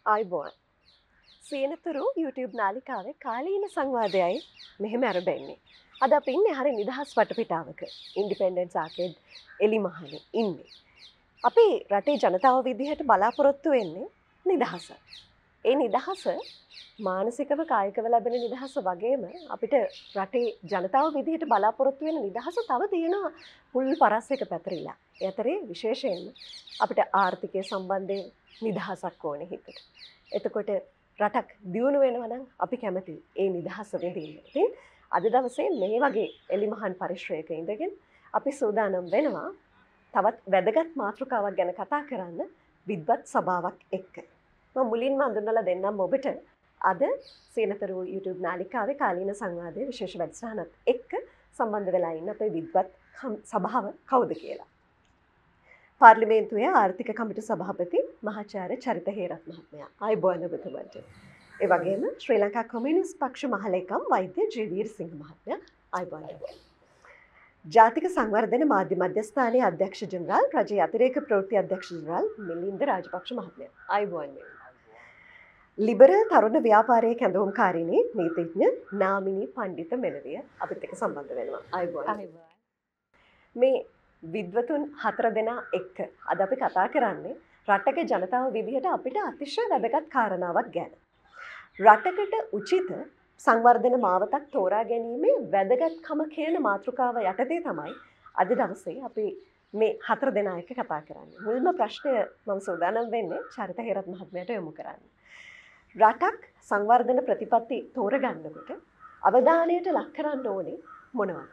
ආයිබෝන් සේනතුරු YouTube නාලිකාවේ කාලීන සංවාදයයි මෙහෙම අරබෙන්නේ. අද අපි ඉන්නේ හරිය නිදහස් වටපිටාවක. ඉන්ඩිපෙන්ඩන්ස් ආකේඩ් එලිමහනේ ඉන්නේ. අපි රටේ ජනතාව විදිහට බලාපොරොත්තු වෙන්නේ නිදහස. ඒ නිදහස මානසිකව කායිකව ලැබෙන නිදහස වගේම අපිට රටේ ජනතාව විදිහට බලාපොරොත්තු වෙන නිදහස තව තියෙනවා මුල් පරස් එක පැතිරිලා. ඒ අතරේ විශේෂයෙන්ම අපිට ආර්ථිකය සම්බන්ධයෙන් නිදහසක් ඕනේ හිතට. එතකොට රටක් දියුණු වෙනවා නම් අපි කැමති ඒ නිදහස විඳින්න. ඉතින් අද දවසේ මේ වගේ එලිමහන් පරිශ්‍රයක ඉඳගෙන අපි සූදානම් වෙනවා තවත් වැදගත් මාතෘකාවක් ගැන කතා කරන්න විද්වත් සභාවක් එක්ක. මම මුලින්ම හඳුන්වලා දෙන්නම් ඔබට අද සේනතරු YouTube නාලිකාවේ කාලීන සංවාදයේ විශේෂ වැඩසටහනත් එක්ක සම්බන්ධ වෙලා ඉන්න අපේ විද්වත් සභාව කවුද කියලා. පාර්ලිමේන්තුවේ ආර්ථික කමිටු සභාපති මහාචාර්ය චරිත හේරත් මහත්මයා. ආයුබෝවන් ඔබතුමන්ට. ඒ වගේම ශ්‍රී ලංකා කොමියුනිස්ට් පක්ෂ මහලේකම් වෛද්‍ය ජී.වීර් සිංහ මහත්මයා. ආයුබෝවන්. ජාතික සංවර්ධන මාධ්‍ය මධ්‍යස්ථානයේ අධ්‍යක්ෂ ජනරාල් රජයේ අතිරේක ප්‍රවෘත්ති අධ්‍යක්ෂ ජනරාල් මිලින්ද රාජපක්ෂ මහත්මයා. ආයුබෝවන්. ලිබරල් තරුණ ව්‍යාපාරයේ කැඳවුම්කාරිණී නීතිඥ නාමිනී පණ්ඩිත මෙලවිය අපිත් එක්ක සම්බන්ධ වෙනවා. ආයුබෝවන්. මේ විද්වතුන් 4 දෙනා එක්ක අද අපි කතා කරන්නේ රටක ජනතාව විදිහට අපිට අතිශය වැදගත් කාරණාවක් ගැන. රටකට උචිත සංවර්ධන මාවතක් තෝරා ගැනීමේ වැදගත්කම කියන මාතෘකාව යටතේ තමයි අද දවසේ අපි මේ 4 දෙනා එක්ක කතා කරන්නේ. මුල්ම ප්‍රශ්නය මම සූදානම් වෙන්නේ චරිත හේරත් මහත්මයාට යොමු කරන්න. රටක් සංවර්ධන ප්‍රතිපත්ති තෝරගන්නකොට අවධානයට ලක් කරන්න ඕනේ මොනවද?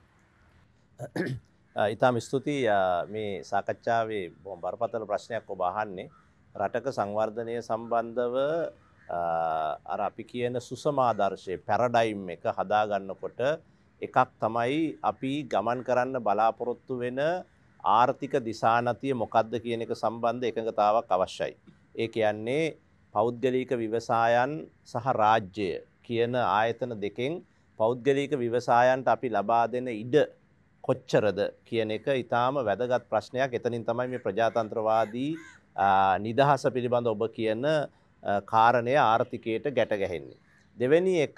ඉතාම ස්තුතියි මේ සාකච්ඡාවේ බොහොම බරපතල ප්‍රශ්නයක් ඔබ අහන්නේ. රටක සංවර්ධනය සම්බන්ධව අර අපි කියන සුසමාදර්ශය පැරඩයිම් එක හදාගන්නකොට එකක් තමයි අපි ගමන් කරන්න බලාපොරොත්තු වෙන ආර්ථික දිශානතිය මොකක්ද කියන එක සම්බන්ධ එකඟතාවක් අවශ්‍යයි. ඒ කියන්නේ පෞද්ගලික ව්‍යවසායන් සහ රාජ්‍ය කියන ආයතන දෙකෙන් පෞද්ගලික ව්‍යවසායන්ට අපි ලබා දෙන ඉඩ කොච්චරද කියන එක ඉතාම වැදගත් ප්‍රශ්නයක්. එතනින් තමයි මේ ප්‍රජාතන්ත්‍රවාදී නිදහස පිළිබඳ ඔබ කියන කාරණය ආර්ථිකයට ගැට ගැහෙන්නේ. දෙවෙනි එක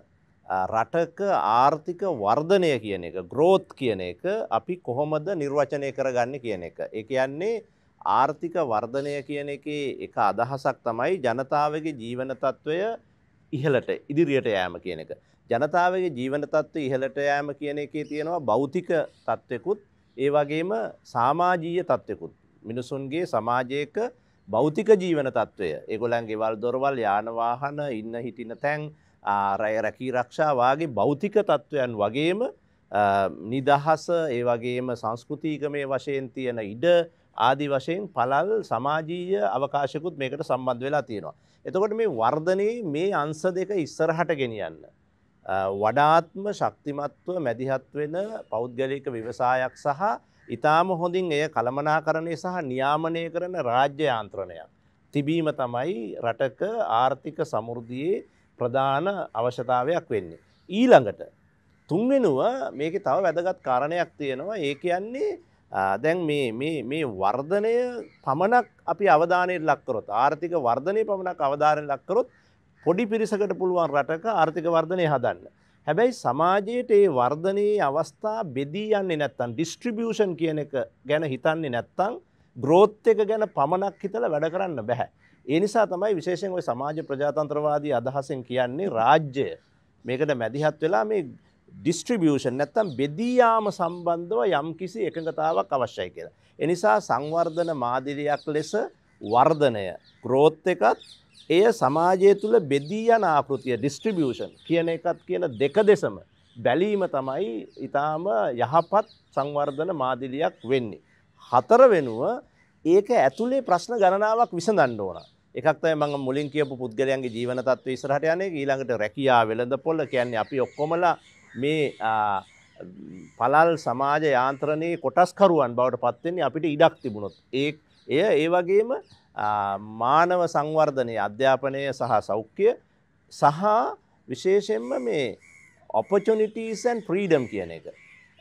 රටක ආර්ථික වර්ධනය කියන එක growth කියන එක අපි කොහොමද නිර්වචනය කරගන්නේ කියන එක. ඒ කියන්නේ ආර්ථික වර්ධනය කියන එකේ එක අදහසක් තමයි ජනතාවගේ ජීවන තත්ත්වය ඉහළට ඉදිරියට යෑම කියන එක. ජනතාවගේ ජීවන තත්ත්වය ඉහළට යෑම කියන එකේ තියෙනවා භෞතික තත්ත්වෙකුත් ඒ වගේම සමාජීය තත්ත්වෙකුත්. මිනිසුන්ගේ සමාජයක භෞතික ජීවන තත්ත්වය ඒගොල්ලන්ගේ ගෙවල් දොරවල් යාන වාහන ඉන්න හිටින තැන් රැකී ආරක්ෂා වාගේ භෞතික තත්ත්වයන් වගේම නිදහස ඒ වගේම සංස්කෘතිකමේ වශයෙන් තියෙන ඉඩ ආදි වශයෙන් පළල් සමාජීය අවකාශකුත් මේකට සම්බන්ධ වෙලා තියෙනවා. එතකොට මේ වර්ධනයේ මේ අංශ දෙක ඉස්සරහට ගෙනියන්න වඩාත්ම ශක්තිමත්ව මැදිහත් වෙන පෞද්ගලික ව්‍යවසායක් සහ ඊටාම හොඳින් එය කළමනාකරණය සහ නියාමනය කරන රාජ්‍ය යාන්ත්‍රණයක් තිබීම තමයි රටක ආර්ථික සමෘද්ධියේ ප්‍රධාන අවශ්‍යතාවයක් වෙන්නේ. ඊළඟට තුන්වෙනුව මේකේ තව වැදගත් කාරණයක් තියෙනවා. ඒ කියන්නේ දැන් මේ වර්ධනය පමණක් අපි අවධානයට ලක් කරොත් ආර්ථික වර්ධනය පමණක් අවධානයට ලක් කරොත් පොඩි පිරිසකට පුළුවන් රටක ආර්ථික වර්ධනය හදන්න. හැබැයි සමාජයට ඒ වර්ධනයේ අවස්ථා බෙදී යන්නේ නැත්තම් ඩිස්ට්‍රිබියුෂන් කියන එක ගැන හිතන්නේ නැත්තම් growth එක ගැන පමණක් හිතලා වැඩ කරන්න බෑ. ඒ නිසා තමයි විශේෂයෙන් ওই සමාජ ප්‍රජාතන්ත්‍රවාදී අදහසෙන් කියන්නේ රාජ්‍ය මේකට මැදිහත් වෙලා මේ ඩිස්ට්‍රිබියුෂන් නැත්තම් බෙදී යාම සම්බන්ධව යම්කිසි එකඟතාවක් අවශ්‍යයි කියලා. ඒ නිසා සංවර්ධන මාදිලියක් ලෙස වර්ධනය growth එකත් එය සමාජය තුළ බෙදී යන ආකෘතිය ඩිස්ට්‍රිබියුෂන් කියන එකත් කියන දෙක දෙසම බැලීම තමයි ඊටාම යහපත් සංවර්ධන මාදිලියක් වෙන්නේ. හතරවෙනුව ඒක ඇතුලේ ප්‍රශ්න ගණනාවක් විසඳන්න ඕන. එකක් තමයි මම මුලින් කියපු පුද්ගලයන්ගේ ජීවන තත්ත්වය ඉස්සරහට යන්නේ. ඊළඟට රැකියාව වෙළඳපොළ කියන්නේ අපි ඔක්කොමලා මේ පළල් සමාජ යාන්ත්‍රණයේ කොටස්කරුවන් බවට පත් වෙන්නේ අපිට ඉඩක් තිබුණොත්. ඒ වගේම මානව සංවර්ධනය අධ්‍යාපනය සහ සෞඛ්‍ය සහ විශේෂයෙන්ම මේ opportunities and freedom කියන එක.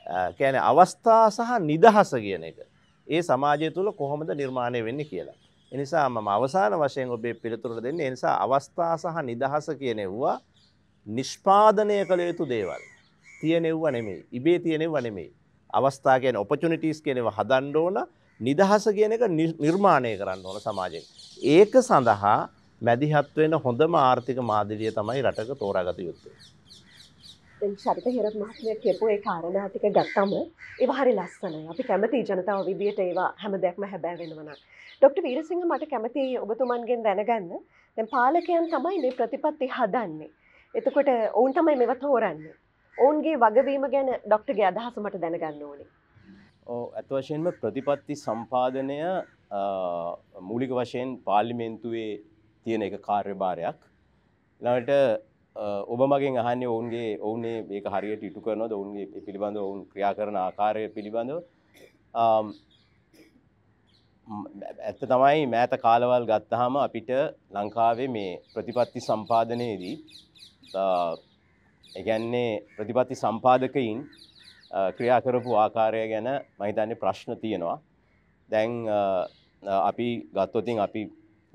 කියන්නේ අවස්ථා සහ නිදහස කියන එක. ඒ සමාජය තුළ කොහොමද නිර්මාණය වෙන්නේ කියලා. එනිසා මම අවසාන වශයෙන් ඔබේ පිළිතුරට දෙන්නේ ඒ නිසා අවස්ථා සහ නිදහස කියනෙව්වා නිෂ්පාදනය කළ යුතු දේවල්. තියෙනෙව්ව නෙමෙයි. ඉබේ තියෙනෙව්ව නෙමෙයි. අවස්ථා කියන ඔපචුනිටිස් කියනව හදන්න ඕන නිදහස කියන එක නිර්මාණය කරන්න ඕන සමාජයෙන්. ඒක සඳහා මැදිහත් වෙන හොඳම ආර්ථික මාධ්‍යය තමයි රටක තෝරාගත යුත්තේ. දැන් ශරිත හිරත් මහත්මයා කියපු ඒ කාරණා ටික ගත්තම ඒවා හරි ලස්සනයි. අපි කැමති ජනතාව විදියට ඒවා හැම දෙයක්ම හැබෑ වෙනවා නම්. ડોક્ટર වීරසිංහ මට කැමති ඔබතුමන්ගෙන් දැනගන්න. දැන් පාලකයන් තමයි මේ ප්‍රතිපත්ති හදන්නේ. එතකොට ඔවුන් තමයි මේවා තෝරන්නේ. ඔවුන්ගේ වගවීම ගැන ડોක්ටර්ගේ අදහස මට දැනගන්න ඕනේ. ඇත්ත වශයෙන්ම ප්‍රතිපත්ති සම්පාදනය මූලික වශයෙන් පාර්ලිමේන්තුවේ තියෙන එක කාර්යභාරයක්. ඊළඟට ඔබ මගෙන් අහන්නේ ඔවුනේ මේක හරියට ඉටු කරනවද ඔවුන්ගේ පිළිබඳව ඔවුන් ක්‍රියා කරන ආකාරය පිළිබඳව ඇත්ත තමයි මෑත කාලවල් ගත්තාම අපිට ලංකාවේ මේ ප්‍රතිපත්ති සම්පාදනයේදී ඒ කියන්නේ ප්‍රතිපත්ති සම්පාදකයින් ක්‍රියා කරපු ආකාරය ගැන මම හිතන්නේ ප්‍රශ්න තියෙනවා. දැන් අපි ගත්තොතින් අපි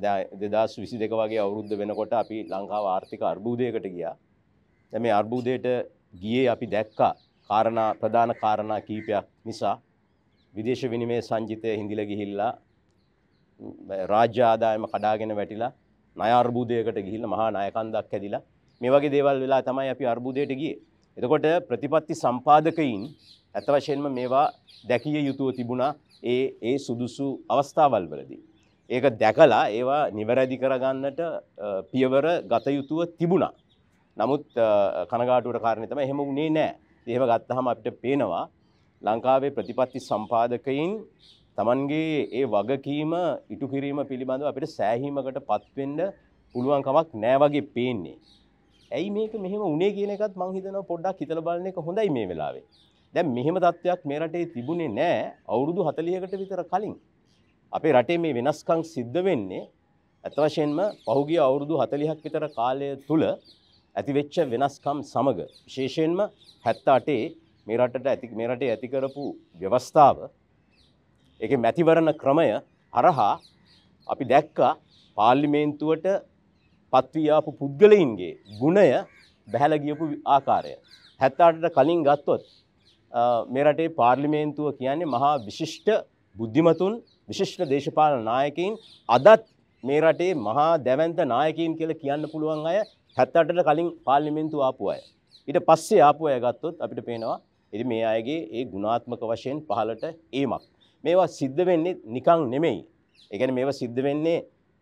2022 වගේ අවුරුද්ද වෙනකොට අපි ලංකාව ආර්ථික අර්බුදයකට ගියා. දැන් මේ අර්බුදයට ගියේ අපි දැක්කා ප්‍රධාන කාරණා කීපයක් නිසා විදේශ විනිමය සංචිතය හිඳිලා ගිහිල්ලා රාජ්‍ය ආදායම කඩාගෙන වැටිලා ණය අර්බුදයකට ගිහිල්ලා මහා ණය කන්දක් ඇදිලා මේ වගේ දේවල් වෙලා තමයි අපි අර්බුදයට ගියේ. එතකොට ප්‍රතිපත්ති සම්පාදකයින් අත වශයෙන්ම මේවා දැකිය යුතුව තිබුණා ඒ සුදුසු අවස්ථාවල් වලදී. ඒක දැකලා ඒවා නිවැරදි කරගන්නට පියවර ගත යුතුව තිබුණා. නමුත් කනගාටුවට කාරණේ තමයි එහෙම වුණේ නැහැ. එහෙම ගත්තාම අපිට පේනවා ලංකාවේ ප්‍රතිපත්ති සම්පාදකයින් Tamanගේ ඒ වගකීම ඉටු කිරීම පිළිබඳව අපිට සෑහීමකටපත් වෙන්න පුළුවන් කමක් නැහැ වගේ පේන්නේ. ඇයි මේක මෙහෙම වුණේ කියන එකත් මම හිතනවා පොඩ්ඩක් හිතලා බලන එක හොඳයි මේ වෙලාවේ. දැන් මෙහෙම තත්ත්වයක් මේ රටේ තිබුණේ නැහැ අවුරුදු 40කට විතර කලින්. අපේ රටේ මේ වෙනස්කම් සිද්ධ වෙන්නේ අත වශයෙන්ම පහුගිය අවුරුදු 40ක් විතර කාලය තුල ඇතිවෙච්ච වෙනස්කම් සමග විශේෂයෙන්ම 78 මේ රටේ ඇති කරපු ව්‍යවස්ථාව ඒකේ මැතිවරණ ක්‍රමය හරහා අපි දැක්කා පාර්ලිමේන්තුවට පත්වී ආපු පුද්ගලයින්ගේ ගුණය බැහැලා ගියපු ආකාරය. 78ට කලින් ගත්තොත් මේ රටේ පාර්ලිමේන්තුව කියන්නේ මහා විශිෂ්ට බුද්ධිමතුන් විශිෂ්ට දේශපාලන නායකයින් අදත් මේ රටේ මහා දැවැන්ත නායකයින් කියලා කියන්න පුළුවන් අය 78ට කලින් පාර්ලිමේන්තුව ආපු අය. ඊට පස්සේ ආපු අය ගත්තොත් අපිට පේනවා ඉතින් මේ අයගේ ඒ ගුණාත්මක වශයෙන් පහළට ඒමක්. මේවා සිද්ධ වෙන්නේ නිකන් නෙමෙයි. ඒ කියන්නේ මේවා සිද්ධ වෙන්නේ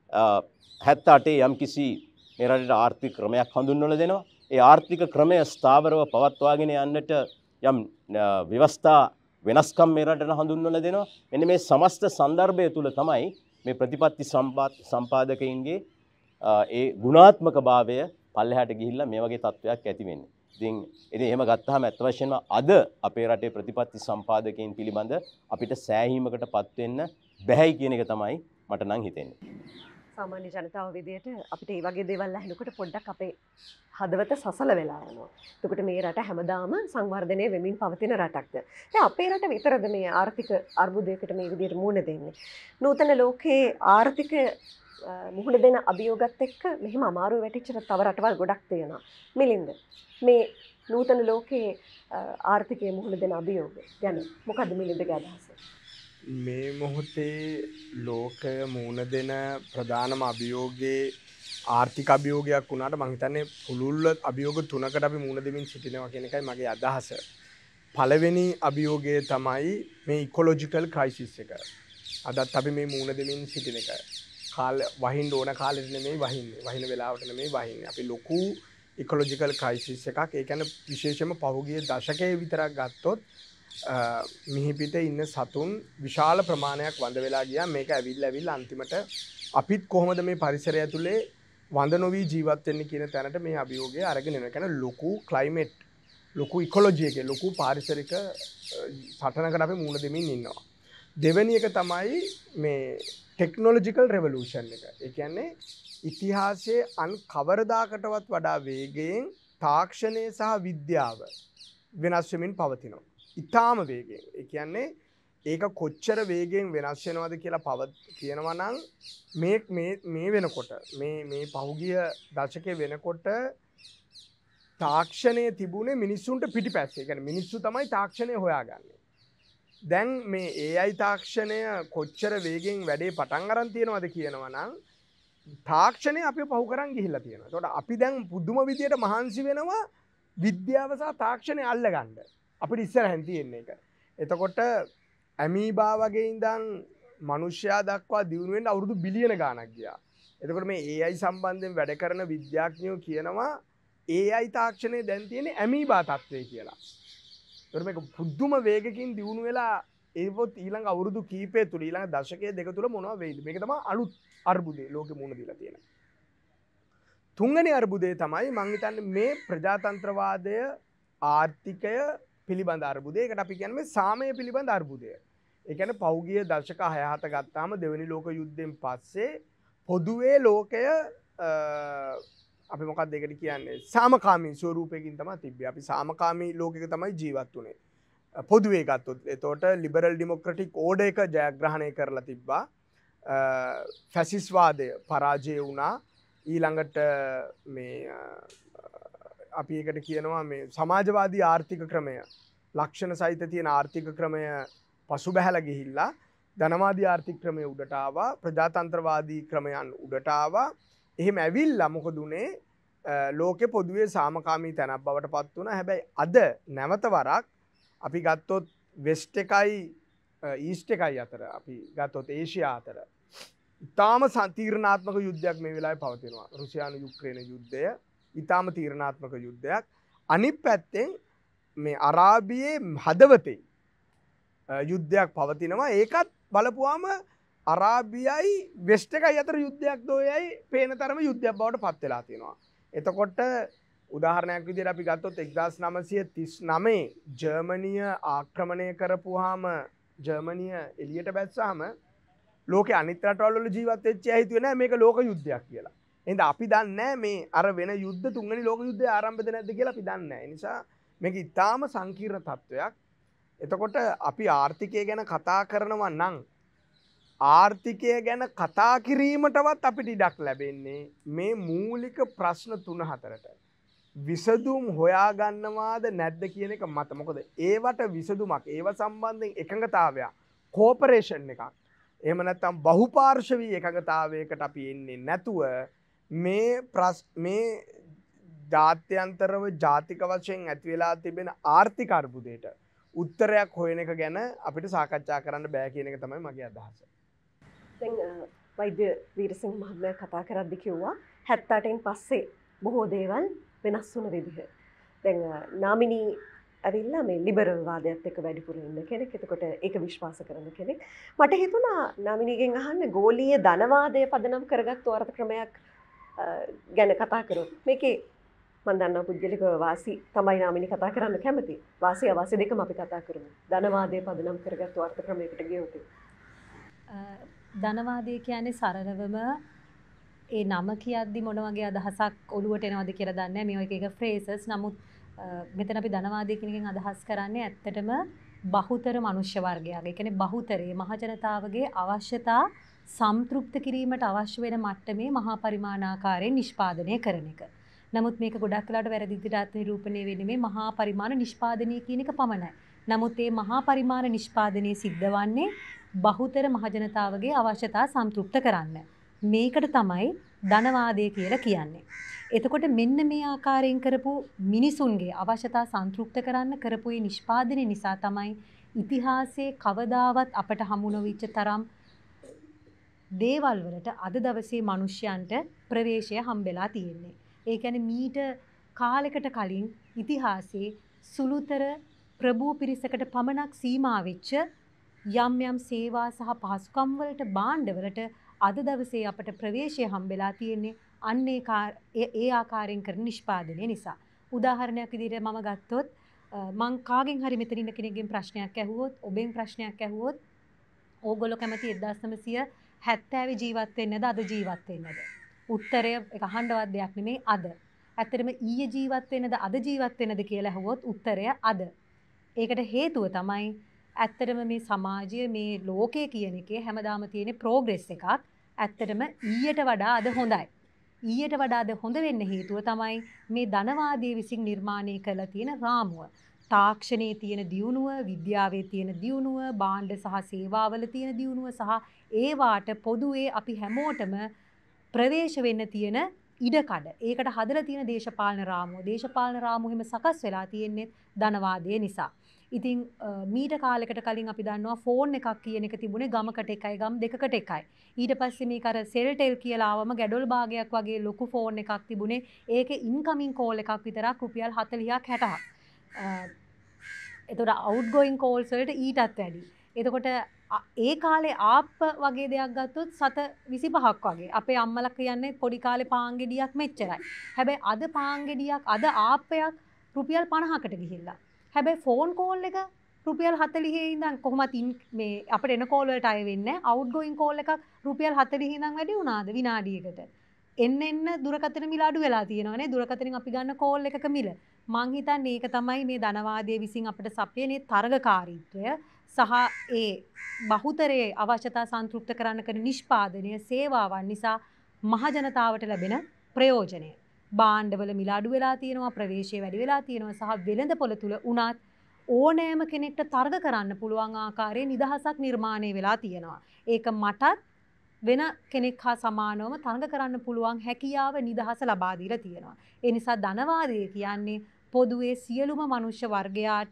78 යම්කිසි මේ රටේ ආර්ථික ක්‍රමයක් හඳුන්වලා දෙනවා. ඒ ආර්ථික ක්‍රමය ස්ථාවරව පවත්වාගෙන යන්නට යම් ව්‍යවස්ථා වෙනස්කම් මේ රටට හඳුන්වලා දෙනවා. මෙන්න මේ සමස්ත සංදර්භය තුල තමයි මේ ප්‍රතිපත්ති සම්පාදකයින්ගේ ඒ ගුණාත්මක භාවය පල්ලෙහාට ගිහිල්ලා මේ වගේ තත්වයක් ඇති වෙන්නේ. ඉතින් එහෙම ගත්තාම අත් වශයෙන්ම අද අපේ රටේ ප්‍රතිපත්ති සම්පාදකයන් පිළිබඳ අපිට සෑහීමකටපත් වෙන්න බැහැයි කියන එක තමයි මට නම් හිතෙන්නේ. සාමාන්‍ය ජනතාව විදියට අපිට මේ වගේ දේවල් අහනකොට පොඩ්ඩක් අපේ හදවත සසල වෙලා යනවා. එතකොට මේ රට හැමදාම සංවර්ධනය වෙමින් පවතින රටක්ද? දැන් අපේ රට විතරද මේ ආර්ථික අර්බුදයකට මේ විදියට මුහුණ දෙන්නේ? නූතන ලෝකයේ ආර්ථික මුහුණ දෙන අභියෝගات එක්ක මෙහිම අමාරු වැටිච්ච තව රටවල් ගොඩක් තියෙනවා. මිලින්ද මේ නූතන ලෝකයේ ආර්ථිකයේ මුහුණ දෙන අභියෝග ගැන මොකද්ද මිලින්දගේ අදහස? මේ මොහොතේ ලෝකය මුහුණ දෙන ප්‍රධානම අභියෝගයේ ආර්ථික අභියෝගයක් වුණාට මම හිතන්නේ පුළුල් අභියෝග තුනකට අපි මුහුණ දෙමින් සිටිනවා කියන එකයි මගේ අදහස. පළවෙනි අභියෝගය තමයි මේ ඉකොලොජිකල් ක්‍රයිසිස් එක. අදත් අපි මේ මුහුණ දෙමින් සිටින එක. වහින්න ඕන කාලෙට නෙමෙයි වහින්නේ. වහින වෙලාවට නෙමෙයි වහින්නේ. අපි ලොකු ඉකොලොජිකල් ක්‍රයිසිස් එකක්. ඒ කියන්නේ විශේෂයෙන්ම පහුගිය දශකයේ විතරක් ගත්තොත් මිහිපිට ඉන්න සතුන් විශාල ප්‍රමාණයක් වඳ වෙලා ගියා. මේක ඇවිල්ලා අන්තිමට අපිත් කොහොමද මේ පරිසරය ඇතුලේ වඳ නොවි ජීවත් වෙන්නේ කියන තැනට මේ අභියෝගය අරගෙන යනවා. කියන්නේ ලොකු ක්ලයිමේට් ලොකු ඉකොලොජි එකේ ලොකු පාරිසරික සටනකට අපි මුහුණ දෙමින් ඉන්නවා. දෙවෙනි එක තමයි මේ ටෙක්නොලොජිකල් රෙවොලූෂන් එක. ඒ කියන්නේ ඉතිහාසයේ අන් කවරදාකටවත් වඩා වේගයෙන් තාක්ෂණය සහ විද්‍යාව වෙනස් වෙමින් පවතිනවා. ඉතාම වේගයෙන්. ඒ කියන්නේ ඒක කොච්චර වේගෙන් වෙනස් වෙනවද කියලා කියනවා නම් මේ වෙනකොට මේ පහුගිය දශකයේ වෙනකොට තාක්ෂණය තිබුණේ මිනිස්සුන්ට පිටිපස්සේ. ඒ කියන්නේ මිනිස්සු තමයි තාක්ෂණය හොයාගන්නේ. දැන් මේ AI තාක්ෂණය කොච්චර වේගෙන් වැඩේ පටන් අරන් තියෙනවද කියනවා නම් තාක්ෂණය අපිව පහු කරන් ගිහිල්ලා තියෙනවා. ඒතකොට අපි දැන් පුදුම විදියට මහන්සි වෙනවා විද්‍යාව සහ තාක්ෂණය අල්ලගන්න. අපිට ඉස්සරහින් තියෙන එක. එතකොට ඇමීබා වගේ ඉඳන් මිනිස්සයා දක්වා දියුණු වෙන්න අවුරුදු බිලියන ගාණක් ගියා. එතකොට මේ AI සම්බන්ධයෙන් වැඩ කරන විද්‍යාඥයෝ කියනවා AI තාක්ෂණය දැන් තියෙන්නේ ඇමීබා තත්ත්වයේ කියලා. ඒතකොට මේක පුදුම වේගකින් දියුණු වෙලා ඒවොත් ඊළඟ අවුරුදු කීපය තුල ඊළඟ දශකයේ දෙක තුල මොනවා වෙයිද? මේක තමයි අලුත් අර්බුදේ ලෝකෙ මුණ දීලා තියෙන. තුන්වෙනි අර්බුදේ තමයි මං හිතන්නේ මේ ප්‍රජාතන්ත්‍රවාදය ආර්ථිකය පිළිබඳ අර්බුදය. ඒකට අපි කියන්නේ මේ සාමය පිළිබඳ අර්බුදය. ඒ කියන්නේ පෞගිය දශක 6-7 ගත්තාම දෙවෙනි ලෝක යුද්ධයෙන් පස්සේ පොදුවේ ලෝකය අපි මොකක්ද ඒකට කියන්නේ සාමකාමී ස්වරූපයකින් තමයි තිබ්බේ. අපි සාමකාමී ලෝකයක තමයි ජීවත් වුනේ. පොදුවේ ගත්තොත් එතකොට ලිබරල් ඩෙමොක්‍රටික් ඕඩර් එක ජයග්‍රහණය කරලා තිබ්බා. ෆැසිස්වාදය පරාජය වුණා. ඊළඟට මේ අපි ඒකට කියනවා මේ සමාජවාදී ආර්ථික ක්‍රමය ලක්ෂණ සහිත තියෙන ආර්ථික ක්‍රමය පසුබැහැලා ගිහිල්ලා ධනවාදී ආර්ථික ක්‍රමය උඩට ආවා. ප්‍රජාතන්ත්‍රවාදී ක්‍රමයන් උඩට ආවා. එහෙම ඇවිල්ලා මොකද උනේ ලෝකෙ පොදුවේ සාමකාමී තැනක් බවට පත් වුණා. හැබැයි අද නැවත වරක් අපි ගත්තොත් වෙස්ට් එකයි ඊස්ට් එකයි අතර අපි ගත්තොත් ඒෂියා අතර ඉතාම තීරණාත්මක යුද්ධයක් මේ වෙලාවේ පවතිනවා. රුසියානු යුක්‍රේන යුද්ධය ඉතාම තීරණාත්මක යුද්ධයක්. අනිත් පැත්තෙන් මේ අරාබියේ හදවතේ යුද්ධයක් පවතිනවා. ඒකත් බලපුවාම අරාබියයි වෙස්ට් එකයි අතර යුද්ධයක් දෝයයි පේන තරම යුද්ධයක් බවට පත් වෙලා තියෙනවා. එතකොට උදාහරණයක් විදිහට අපි ගත්තොත් 1939 ජර්මනිය ආක්‍රමණය කරපුවාම ජර්මනිය එළියට බැස්සාම ලෝකේ අනිත් රටවල් වල ජීවත් වෙච්ච අය හිතුවේ නෑ මේක ලෝක යුද්ධයක් කියලා. එහෙනම් අපි දන්නේ නෑ මේ අර වෙන යුද්ධ තුන්වෙනි ලෝක යුද්ධය ආරම්භද නැද්ද කියලා අපි දන්නේ නෑ. ඒ නිසා මේක ඉතාම සංකීර්ණ තත්වයක්. එතකොට අපි ආර්ථිකය ගැන කතා කරනවා නම් ආර්ථිකය ගැන කතා කිරීමටවත් අපිට ඉඩක් ලැබෙන්නේ මේ මූලික ප්‍රශ්න 3-4ට. විසඳුම් හොයාගන්නවාද නැද්ද කියන එක මත. මොකද ඒවට විසඳුමක් ඒව සම්බන්ධයෙන් එකඟතාවයක් කෝපරේෂන් එකක් එහෙම නැත්නම් බහුපාර්ශවී එකඟතාවයකට අපි එන්නේ නැතුව මේ ජාත්‍යන්තරව ජාතික වශයෙන් ඇති වෙලා තිබෙන ආර්ථික අර්බුදයට උත්තරයක් හොයන එක ගැන අපිට සාකච්ඡා කරන්න බෑ කියන එක තමයි මගේ අදහස. දැන් වෛද්‍ය වීරසිංහ මහත්මයා කතා කරද්දි කිව්වා 78න් පස්සේ බොහෝ දේවල් වෙනස් වුණ විදිහ. දැන් නාමිනී ඇවිල්ලා මේ ලිබරල් වාදයත් එක්ක වැඩිපුර ඉන්න කෙනෙක්. එතකොට ඒක විශ්වාස කරන කෙනෙක්. මට හිතුණා නාමිනීගෙන් අහන්න ගෝලීය ධනවාදය පදනම් කරගත්තු අර්ථ ක්‍රමයක් ගැන කතා කරොත් මේකේ මම දන්නවා පුද්ගලිකව වාසි තමයි නාමිනී කතා කරන්න කැමති. වාසි අවාසි දෙකම අපි කතා කරමු. ධනවාදය පදනම් කරගත්තු අර්ථ ක්‍රමයකට ගියොත් ධනවාදය කියන්නේ සරලවම ඒ නම කියද්දි මොන වගේ අදහසක් ඔළුවට එනවද කියලා දන්නේ නැහැ. මේ එක එක ෆ්‍රේසස්. නමුත් මෙතන අපි ධනවාදය කියන එකෙන් අදහස් කරන්නේ ඇත්තටම බහුතර මනුෂ්‍ය වර්ගයක්. ඒ කියන්නේ බහුතරේ මහජනතාවගේ අවශ්‍යතා සම්තෘප්ත කිරීමට අවශ්‍ය වෙන මට්ටමේ මහා පරිමාණාකාරයෙන් නිෂ්පාදනය කරන එක. නමුත් මේක ගොඩක් වෙලාවට වැරදි විදිහට නිරූපණය වෙන්නේ මේ මහා පරිමාණ නිෂ්පාදනය කියන එක පමණයි. නමුත් මේ මහා පරිමාණ නිෂ්පාදනය සිද්ධ වන්නේ බහුතර මහජනතාවගේ අවශ්‍යතා සම්තෘප්ත කරන්න. මේකට තමයි ධනවාදය කියලා කියන්නේ. එතකොට මෙන්න මේ ආකාරයෙන් කරපු මිනිසුන්ගේ අවශ්‍යතා සන්තුෂ්ත කරන්න කරපු මේ නිෂ්පාදනය නිසා තමයි ඉතිහාසයේ කවදාවත් අපට හමු නොවිච්ච තරම් දේවල් වලට අද දවසේ මිනිස්යන්ට ප්‍රවේශය හම්බෙලා තියෙන්නේ. ඒ කියන්නේ මීට කාලයකට කලින් ඉතිහාසයේ සුළුතර ප්‍රභූ පිරිසකට පමණක් සීමා වෙච්ච යම් යම් සේවා සහ පහසුකම් වලට භාණ්ඩ වලට අද දවසේ අපට ප්‍රවේශය හම්බෙලා තියෙන්නේ අන්නේ ඒ ආකාරයෙන් කරන නිෂ්පාදනය නිසා. උදාහරණයක් විදිහට මම ගත්තොත් මං කාගෙන් හරි මෙතන ඉන්න කෙනෙක්ගෙන් ප්‍රශ්නයක් ඇහුවොත් ඔබෙන් ප්‍රශ්නයක් ඇහුවොත් ඕගොල්ලෝ කැමති 1970 ජීවත් වෙන්නද අද ජීවත් වෙන්නද? උත්තරය ඒක අහන්නවත් දෙයක් නෙමෙයි අද. ඇත්තටම ඊයේ ජීවත් වෙන්නද අද ජීවත් වෙන්නද කියලා ඇහුවොත් උත්තරය අද. ඒකට හේතුව තමයි ඇත්තටම මේ සමාජය මේ ලෝකය කියන එකේ හැමදාම තියෙන ප්‍රෝග්‍රෙස් එකක්. ඇත්තටම ඊයට වඩා අද හොඳයි. ඊයට වඩා අද හොඳ වෙන්න හේතුව තමයි මේ ධනවාදයේ විසින් නිර්මාණය කරලා තියෙන රාමුව. තාක්ෂණයේ තියෙන දියුණුව, විද්‍යාවේ තියෙන දියුණුව, භාණ්ඩ සහ සේවාවල තියෙන දියුණුව සහ ඒවාට පොදුවේ අපි හැමෝටම ප්‍රවේශ වෙන්න තියෙන ඉඩකඩ. ඒකට හදලා තියෙන දේශපාලන රාමුව. දේශපාලන රාමුව හිම සකස් වෙලා තියෙන්නේ ධනවාදය නිසා. ඉතින් මීට කාලයකට කලින් අපි දන්නවා ෆෝන් එකක් කියන එක තිබුණේ ගමකට එකයි ගම් දෙකකට එකයි. ඊට පස්සේ මේක අර සෙල්ටෙල් කියලා ආවම ගැඩොල් භාගයක් වගේ ලොකු ෆෝන් එකක් තිබුණේ. ඒකේ ඉන්කමින් කෝල් එකක් විතරක් රුපියල් 40ක් 60ක්. එතකොට අවුට්ගෝයින් කෝල්ස් වලට ඊටත් වැඩි. එතකොට ඒ කාලේ ආප් වගේ දෙයක් ගත්තොත් සත 25ක් වගේ. අපේ අම්මලා කියන්නේ පොඩි කාලේ පාන් ගෙඩියක් මෙච්චරයි. හැබැයි අද පාන් ගෙඩියක් අද ආප්පයක් රුපියල් 50කට ගිහිල්ලා. හැබැයි ෆෝන් කෝල් එක රුපියල් 40 ඉඳන් කොහොමත් මේ අපිට එන කෝල් වලට අය වෙන්නේ අවුට්ගෝයින් කෝල් එකක් රුපියල් 40 ඉඳන් වැඩි වුණාද විනාඩියකට. එන්න දුරකථන මිල අඩු වෙලා තියෙනවා නේ. දුරකථනෙන් අපි ගන්න කෝල් එකක මිල. මං හිතන්නේ ඒක තමයි මේ ධනවාදයේ විසින් අපිට සපයන තරගකාරීත්වය සහ ඒ බහුතරයේ අවශ්‍යතා සන්තුෂ්ත කරන්න කරන නිෂ්පාදනය සේවාවන් නිසා මහ ජනතාවට ලැබෙන ප්‍රයෝජනය. භාණ්ඩවල මිල අඩු වෙලා තියෙනවා, ප්‍රවේශය වැඩි වෙලා තියෙනවා සහ වෙළඳපොළ තුල උනත් ඕනෑම කෙනෙක්ට තරග කරන්න පුළුවන් ආකාරයේ නිදහසක් නිර්මාණය වෙලා තියෙනවා. ඒක මටත් වෙන කෙනෙක් හා සමානවම තරග කරන්න පුළුවන් හැකියාව නිදහස ලබා දීලා තියෙනවා. ඒ නිසා ධනවාදය කියන්නේ පොදුවේ සියලුම මනුෂ්‍ය වර්ගයාට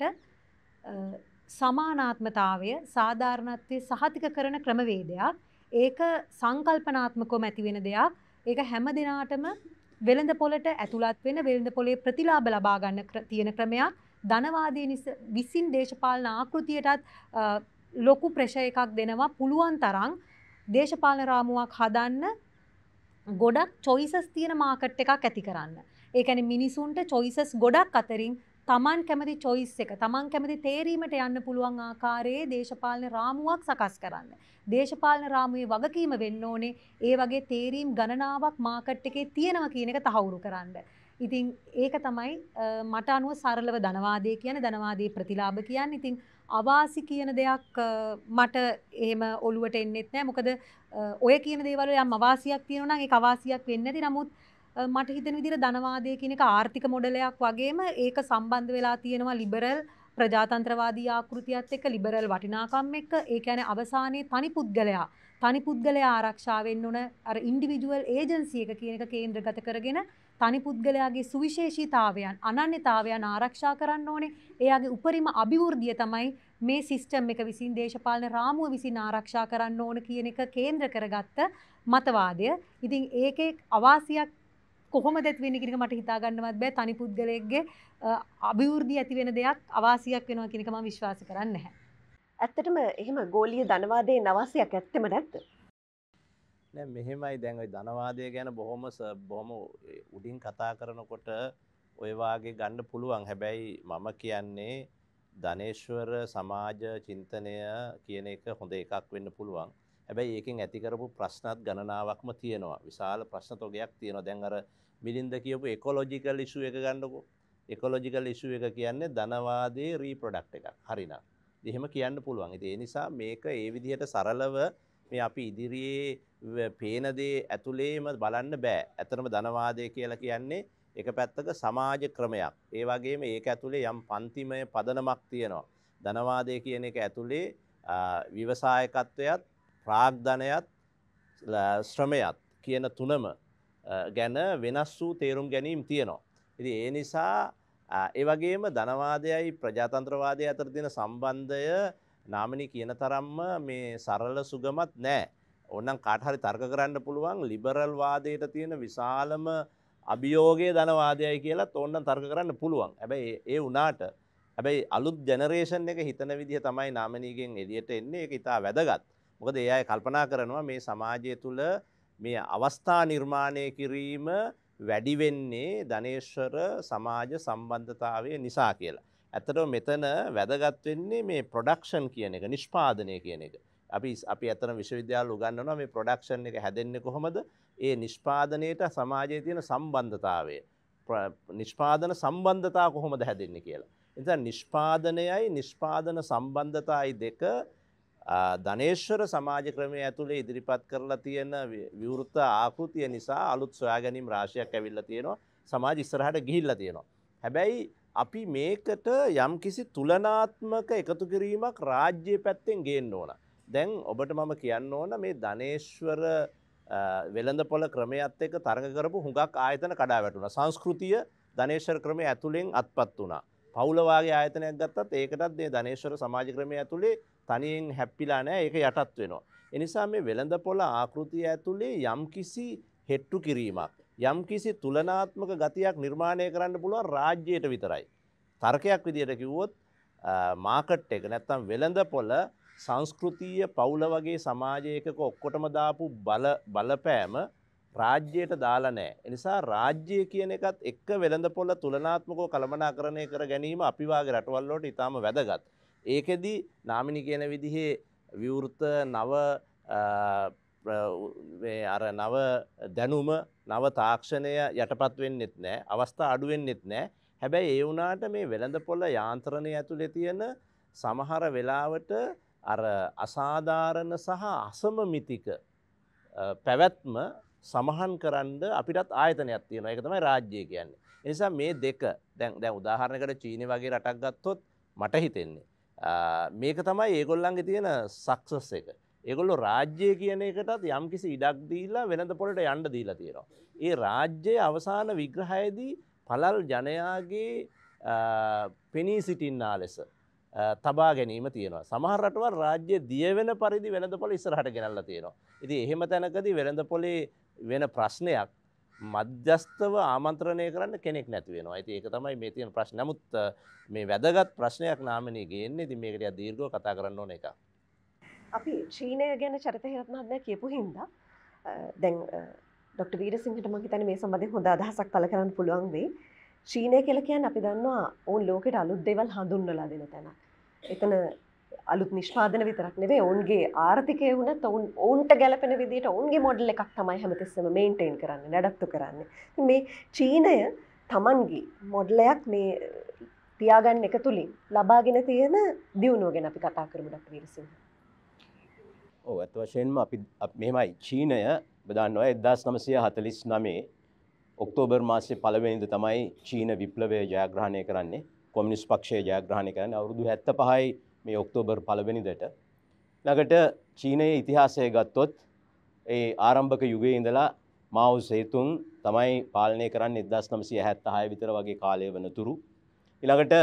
සමානාත්මතාවය සාධාරණත්වයේ සහතික කරන ක්‍රමවේදයක්. ඒක සංකල්පනාත්මකවම ඇති වෙන දෙයක්. ඒක හැම දිනාටම වෙළඳපොළට ඇතුළත් වෙන වෙළඳපොළේ ප්‍රතිලාභ ලබා ගන්න තියෙන ක්‍රමයක්. ධනවාදයේ විසින් දේශපාලන ආකෘතියටත් ලොකු ප්‍රෙෂර් එකක් දෙනවා පුළුවන් තරම් දේශපාලන රාමුවක් හදන්න ගොඩක් choices තියෙන මාකට් එකක් ඇති කරන්න. ඒ කියන්නේ මිනිසුන්ට choices ගොඩක් අතරින් තමන් කැමති choice එක තමන් කැමති තේරීමට යන්න පුළුවන් ආකාරයේ දේශපාලන රාමුවක් සකස් කරන්න. දේශපාලන රාමුවේ වගකීම වෙන්න ඕනේ ඒ වගේ තේරීම් ගණනාවක් මාකට් එකේ තියෙනවා කියන එක තහවුරු කරන්න. ඉතින් ඒක තමයි මට අනුව සරලව ධනවාදය කියන්නේ ධනවාදයේ ප්‍රතිලාභ කියන්නේ. ඉතින් අවාසි කියන දෙයක් මට එහෙම ඔළුවට එන්නෙත් නෑ. මොකද ඔය කියන දේවල් වල යම් අවාසියක් තියෙනවා නම් ඒක අවාසියක් වෙන්නේ නැති. නමුත් මට හිතෙන විදිහට ධනවාදය කියන එක ආර්ථික මොඩලයක් වගේම ඒක සම්බන්ධ වෙලා තියෙනවා ලිබරල් ප්‍රජාතන්ත්‍රවාදී ආකෘතියත් එක්ක ලිබරල් වටිනාකම් එක්ක. ඒ කියන්නේ අවසානයේ තනි පුද්ගලයා ආරක්ෂා වෙන්න ඕන අර ඉන්ඩිවිජුවල් ඒජන්සි එක කියන එක කේන්ද්‍රගත කරගෙන තනි පුද්ගලයාගේ සුවිශේෂීතාවයන් අනන්‍යතාවයන් ආරක්ෂා කරන්න ඕනේ. එයාගේ උපරිම අභිවෘද්ධිය තමයි මේ සිස්ටම් එක විසින් දේශපාලන රාමුව විසින් ආරක්ෂා කරන්න ඕන කියන එක කේන්ද්‍ර කරගත්ත මතවාදය. ඉතින් ඒකේ අවාසියක් කොහොමද ඇති වෙන්නේ කියන එක මට හිතා ගන්නවත් බෑ. තනි පුද්ගලයෙක්ගේ අභිවෘද්ධිය ඇති වෙන දෙයක් අවාසියක් වෙනවා කියන එක මම විශ්වාස කරන්නේ නැහැ. ඇත්තටම එහෙම ගෝලීය ධනවාදයේ නවාසියක් ඇත්තෙම නැද්ද? නෑ මෙහෙමයි දැන් ওই ධනවාදය ගැන බොහොම උඩින් කතා කරනකොට ඔය වාගේ ගන්න පුළුවන්. හැබැයි මම කියන්නේ ධනේශ්වර සමාජ චින්තනය කියන එක හොඳ එකක් වෙන්න පුළුවන්. හැබැයි ඒකෙන් ඇති කරපු ප්‍රශ්නත් ගණනාවක්ම තියෙනවා. විශාල ප්‍රශ්න තොගයක් තියෙනවා. දැන් අර මිලින්ද කියපු එකොලොජිකල් ඉෂුව එක ගන්නකො. එකොලොජිකල් ඉෂුව එක කියන්නේ ධනවාදයේ රීප්‍රොඩක්ට් එකක්. හරිනම්. එහෙම කියන්න පුළුවන්. ඉතින් ඒ නිසා මේක ඒ විදිහට සරලව මේ අපි ඉදිරියේ පේන දේ ඇතුළේම බලන්න බෑ. ඇත්තටම ධනවාදය කියලා කියන්නේ එක පැත්තක සමාජ ක්‍රමයක්. ඒ වගේම ඒක ඇතුලේ යම් පන්තිමය පදනමක් තියෙනවා. ධනවාදය කියන එක ඇතුලේ ව්‍යවසායකත්වයත් ප්‍රාග්ධනයත් ශ්‍රමයත් කියන තුනම ගැන වෙනස් වූ තේරුම් ගැනීම් තියෙනවා. ඉතින් ඒ නිසා ඒ වගේම ධනවාදයයි ප්‍රජාතන්ත්‍රවාදය අතර තියෙන සම්බන්ධය නාමනී කියන තරම්ම මේ සරල සුගමත් නෑ. ඕනනම් කාට හරි තර්ක කරන්න පුළුවන් ලිබරල් වාදයට තියෙන විශාලම අභියෝගය ධනවාදයයි කියලාත් ඕනනම් තර්ක කරන්න පුළුවන්. හැබැයි ඒ වුණාට හැබැයි අලුත් ජෙනරේෂන් එක හිතන විදිහ තමයි නාමනීගෙන් එළියට එන්නේ. ඒක ඉතා වැදගත්. මොකද ඒ අය කල්පනා කරනවා මේ සමාජය තුළ මේ අවස්ථා නිර්මාණය කිරීම වැඩි වෙන්නේ ධනේශ්වර සමාජ සම්බන්ධතාවය නිසා කියලා. ඇත්තටම මෙතන වැදගත් වෙන්නේ මේ ප්‍රොඩක්ෂන් කියන එක, නිෂ්පාදනය කියන එක. අපි ඇත්තටම විශ්වවිද්‍යාල උගන්වනවා මේ ප්‍රොඩක්ෂන් එක හැදෙන්නේ කොහොමද? ඒ නිෂ්පාදනයේට සමාජයේ තියෙන සම්බන්ධතාවය. නිෂ්පාදන සම්බන්ධතාව කොහොමද හැදෙන්නේ කියලා. එතන නිෂ්පාදනයයි නිෂ්පාදන සම්බන්ධතාවයි දෙක ධනේශ්වර සමාජ ක්‍රමයේ ඇතුලේ ඉදිරිපත් කරලා තියෙන විවෘත ආකෘතිය නිසා අලුත් සොයා ගැනීම රාශියක් ඇවිල්ලා තියෙනවා. සමාජ ඉස්සරහට ගිහිල්ලා තියෙනවා. හැබැයි අපි මේකට යම්කිසි තුලනාත්මක එකතු කිරීමක් රාජ්‍ය පැත්තෙන් ගේන්න ඕන. දැන් ඔබට මම කියන්න ඕන මේ ධනේශ්වර වෙළඳපොළ ක්‍රමයත් එක්ක තරඟ කරපු හුඟක් ආයතන කඩා වැටුණා. සංස්කෘතිය ධනේශ්වර ක්‍රමයේ ඇතුලෙන් අත්පත් වුණා. පවුල වාගේ ආයතනයක් ගත්තත් ඒකටත් මේ ධනේශ්වර සමාජ ක්‍රමයේ ඇතුලේ තනියෙන් හැප්පිලා නැහැ. ඒක යටත් වෙනවා. ඒ නිසා මේ වෙළඳපොළ ආකෘතිය ඇතුලේ යම්කිසි හෙට්ටු කිරීමක් යම්කිසි තුලනාත්මක ගතියක් නිර්මාණය කරන්න පුළුවන් රාජ්‍යයට විතරයි. තර්කයක් විදිහට කිව්වොත් මාකට් එක නැත්තම් වෙළඳපොළ සංස්කෘතිය පවුල වගේ සමාජයකක ඔක්කොටම දාපු බලපෑම රාජ්‍යයට දාලා නැහැ. ඒ නිසා රාජ්‍ය කියන එකත් එක්ක වෙළඳපොළ තුලනාත්මකව කළමනාකරණය කර ගැනීම අපි වාගේ රටවල් වලට ඉතාම වැදගත්. ඒකෙදි නාමිනි කියන විදිහේ විවෘත නව නව දැනුම නව තාක්ෂණය යටපත් වෙන්නෙත් නැහැ. අවස්ථා අඩු වෙන්නෙත් නැහැ. හැබැයි ඒ වුණාට මේ වෙළඳපොළ යාන්ත්‍රණය ඇතුලේ තියෙන සමහර වෙලාවට අර අසාධාරණ සහ අසමමිතික පැවැත්ම සමහන් කරන්න අපිටත් ආයතනයක් තියෙනවා. ඒක තමයි රාජ්‍ය කියන්නේ. ඒ නිසා මේ දෙක දැන් උදාහරණයකට චීනය වගේ රටක් ගත්තොත් මට හිතෙන්නේ මේක තමයි ඒගොල්ලන්ගේ තියෙන සක්සස් එක. ඒගොල්ලෝ රාජ්‍ය කියන එකටත් යම්කිසි ඉඩක් දීලා වෙළඳපොළට යන්න දීලා තියෙනවා. ඒ රාජ්‍යයේ අවසාන විග්‍රහයේදී පළල් ජනයාගේ පෙනී සිටින්නා ලෙස තබා ගැනීම තියෙනවා. සමහර රටවල් රාජ්‍ය දිය වෙන පරිදි වෙළඳපොළ ඉස්සරහට ගෙනල්ලා තියෙනවා. ඉතින් එහෙම තැනකදී වෙළඳපොළේ වෙන ප්‍රශ්නයක් මධ්‍යස්තව ආමන්ත්‍රණය කරන්න කෙනෙක් නැති වෙනවා. ඉතින් ඒක තමයි මේ තියෙන ප්‍රශ්න. නමුත් මේ වැදගත් ප්‍රශ්නයක් නාමනී ගේන්නේ. ඉතින් මේකට දීර්ඝව කතා කරන්න ඕන එකක්. අපි චීනය ගැන චරිත හේරත් මහත්මයා කියපු හින්දා දැන් ඩොක්ටර් වීරසිංහට මම හිතන්නේ මේ සම්බන්ධයෙන් හොඳ අදහසක් පළ කරන්න පුළුවන් වෙයි. චීනය කියලා කියන්නේ අපි දන්නවා ඕන් ලෝකෙට අලුත් දේවල් හඳුන්වලා දෙන තැනක්. එතන අලුත් නිෂ්පාදන විතරක් නෙවෙයි ඔවුන්ගේ ආර්ථිකය වුණත් ඔවුන්ට ගැලපෙන විදිහට ඔවුන්ගේ මොඩල් එකක් තමයි හැමතිස්සෙම මේන්ටේන් කරන්නේ, නඩත්තු කරන්නේ. මේ චීනය Tamanගේ මොඩලයක් මේ තියාගන්න එක තුලින් ලබාගෙන තියෙන දියුණුව ගැන අපි කතා කරමු ඩොක්ටර් වීරසිංහ. ඔව් අත් වශයෙන්ම අපි මෙහෙමයි චීනය බදන්නවා 1949 ඔක්තෝබර් මාසයේ පළවෙනිද තමයි චීන විප්ලවය ජයග්‍රහණය කරන්නේ. කොමියුනිස්ට් පක්ෂය ජයග්‍රහණය කරන්නේ අවුරුදු 75යි මේ ඔක්තෝබර් පළවෙනිදට. ළඟට චීනයේ ඉතිහාසය ගත්තොත් ඒ ආරම්භක යුගයේ ඉඳලා මාව් සේතුන් තමයි පාලනය කරන්නේ 1976 විතර වගේ කාලය වනතුරු. ඊළඟට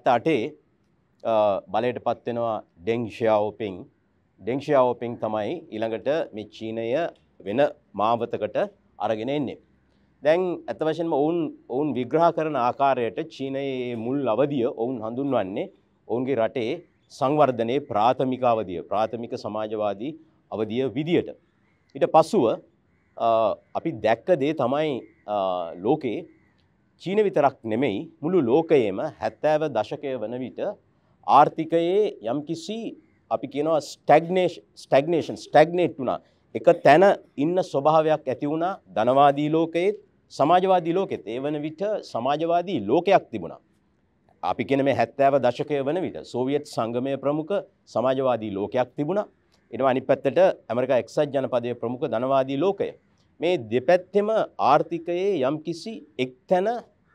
78 බලයට පත් වෙනවා ඩෙන් ෂියාओपिंग. ඩෙන් ෂියාओपिंग තමයි ඊළඟට මේ චීනය වෙන මාවතකට අරගෙන එන්නේ. දැන් අත වශයෙන්ම ඔවුන් විග්‍රහ කරන ආකාරයට චීනයේ මුල් අවධිය ඔවුන් හඳුන්වන්නේ ඔවුන්ගේ රටේ සංවර්ධනයේ ප්‍රාථමික අවධිය, ප්‍රාථමික සමාජවාදී අවධිය විදියට. ඊට පසුව අපි දැක්ක දේ තමයි ලෝකේ චීන විතරක් නෙමෙයි මුළු ලෝකයේම 70 දශකය වන විට ආර්ථිකයේ යම්කිසි අපි කියනවා ස්ටැග්නේට් වුණා. එක තැන ඉන්න ස්වභාවයක් ඇති වුණා ධනවාදී ලෝකයේත් සමාජවාදී ලෝකෙත්. ඒ වන විට සමාජවාදී ලෝකයක් තිබුණා. අපි කියන මේ 70 දශකය වන විට සෝවියට් සංගමයේ ප්‍රමුඛ සමාජවාදී ලෝකයක් තිබුණා. ඊට අනිත් පැත්තට ඇමරිකා එක්සත් ජනපදයේ ප්‍රමුඛ ධනවාදී ලෝකය. මේ දෙපැත්තෙම ආර්ථිකයේ යම්කිසි එක්තැන